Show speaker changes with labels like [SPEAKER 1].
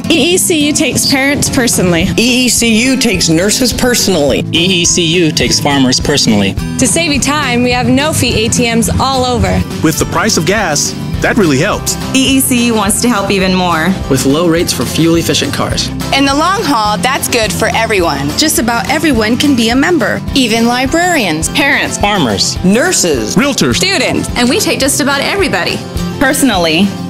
[SPEAKER 1] EECU takes parents personally.
[SPEAKER 2] EECU takes nurses personally.
[SPEAKER 3] EECU takes farmers personally.
[SPEAKER 4] To save you time, we have no-fee ATMs all over.
[SPEAKER 5] With the price of gas, that really helps.
[SPEAKER 6] EECU wants to help even more.
[SPEAKER 7] With low rates for fuel-efficient cars.
[SPEAKER 8] In the long haul, that's good for everyone.
[SPEAKER 9] Just about everyone can be a member.
[SPEAKER 8] Even librarians,
[SPEAKER 3] Parents, farmers,
[SPEAKER 2] Nurses,
[SPEAKER 5] Realtors,
[SPEAKER 8] students.
[SPEAKER 6] And we take just about everybody. Personally,